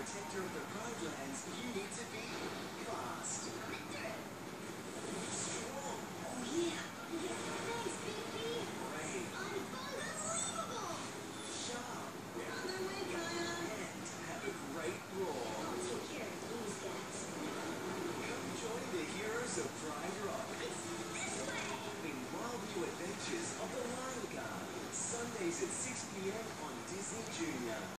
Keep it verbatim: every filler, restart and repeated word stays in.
protector of the Roadlands, you need to be fast, strong, Oh yeah! Yes, thanks, baby! brave, Unbelievable! sharp, On their way, Kaya! and have a great roar. I'll take care of these guys. Come join the heroes of Pride Rock It's this way! in Wild New Adventures of the Lion Guard. Sundays at six p m on Disney Junior.